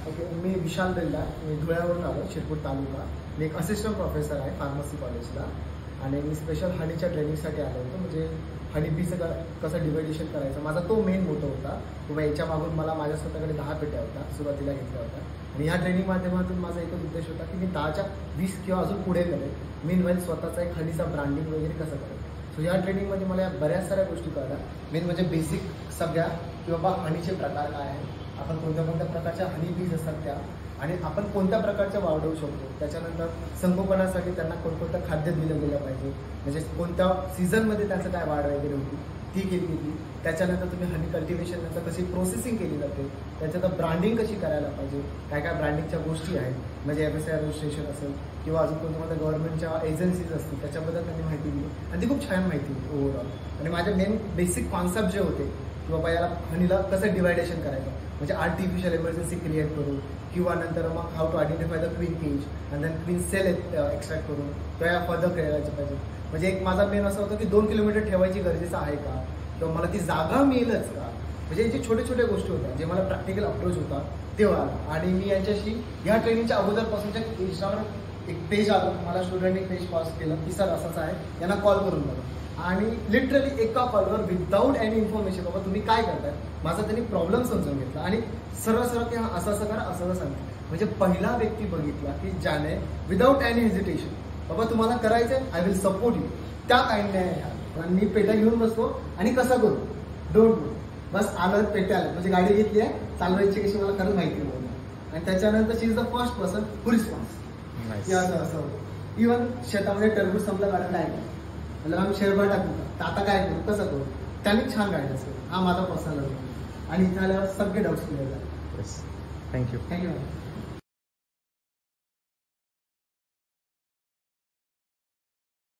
Okay, मी विशाल बेल्ला, मी धुळ्यावरून आलो, शिरपूर तालुका. मी एक assistant professor आहे फार्मसी कॉलेजला आणि मी स्पेशल हनीच्या ट्रेनिंगसाठी आलो होतो. म्हणजे हनी बीचं कसं डिव्हायडेशन करायचं माझा तो मेन मोटो होता. किंवा याच्या मागून मला माझ्या स्वतःकडे 10 पेट्या होत्या, सुरुवातीला घेतल्या होत्या. आणि ह्या ट्रेनिंग माध्यमातून माझा एकच उद्देश होता की मी 10च्या 20 किंवा अजून पुढे करेन. मेन स्वतःचा एक हनीचा ब्रँडिंग वगैरे कसं करेल. सो ह्या ट्रेनिंगमध्ये मला बऱ्याच साऱ्या गोष्टी कळल्या. मेन म्हणजे बेसिक सगळ्या की बाबा हनीचे प्रकार काय आहेत, आपण कोणत्या कोणत्या प्रकारच्या हनी बीज असतात त्या, आणि आपण कोणत्या प्रकारच्या वाढवू शकतो. त्याच्यानंतर संगोपनासाठी त्यांना कोणकोणतं खाद्य दिलं गेलं पाहिजे, म्हणजे कोणत्या सीझनमध्ये त्याचं काय वाढ वगैरे होती ती केली गेली. त्याच्यानंतर तुम्ही हनी कल्टिव्हेशन नंतर कशी प्रोसेसिंग केली जाते, त्याच्यात ब्रँडिंग कशी करायला पाहिजे, काय काय ब्रँडिंगच्या गोष्टी आहेत, म्हणजे FSI रजिस्ट्रेशन असेल किंवा अजून कोणत्या गव्हर्नमेंटच्या एजन्सीज असतील त्याच्याबद्दल त्यांनी माहिती दिली. आणि ती खूप छान माहिती होती ओव्हरऑल. आणि माझे मेन बेसिक कॉन्सेप्ट जे होते की बाबा याला हनीला कसं डिव्हायडेशन करायचं, म्हणजे आर्टिफिशियल इमर्जन्सी क्रिएट करून किंवा नंतर मग how to identify the queen cage आणि देन क्वीन सेल एक्स्ट्रॅक्ट करून त्या फर्दर करायला पाहिजे. म्हणजे एक माझा मेन असं होतं की 2 किलोमीटर ठेवायची गरजेचं आहे का, किंवा मला ती जागा मिळेलच का. म्हणजे याची छोट्या छोट्या गोष्टी होत्या जे मला प्रॅक्टिकल अप्रोच होता तेव्हा. आणि मी यांच्याशी ह्या ट्रेनिंगच्या अगोदरपासूनच्या इंस्टावर एक पेज आलं, मला स्टुडंटने पेज पास केलं की सर असंच आहे, यांना कॉल करून बघा. आणि लिटरली एका कॉलवर विदाऊट एनी इन्फॉर्मेशन बाबा तुम्ही काय करताय माझा त्यांनी प्रॉब्लेम समजून घेतला आणि सरळ की हा असं करा असं सांगितलं. म्हणजे पहिला व्यक्ती बघितला की ज्याने विदाऊट एनी हेजिटेशन बाबा तुम्हाला करायचंय, आय विल सपोर्ट यू, त्या काइंडने आहे. मी पेट्या घेऊन बसतो आणि कसं करू डोंट नो, बस आलं पेट्या आलं, म्हणजे गाडी घेतली आहे, चालवायची कशी मला खरंच माहिती नव्हतं. आणि त्याच्यानंतर she is the first person who response की असं होतं. इव्हन शेतामध्ये टरबूज संपलं काढत काय म्हणजे आम्ही शेअरभर टाकू तर आता काय करू कसं करू, त्यांनी छान गायडन्स केलं. हा माझा पर्सनल आणि इथे आल्यावर सगळे डाऊट्स क्लिअर झाले. थँक्यू. Thank you madam.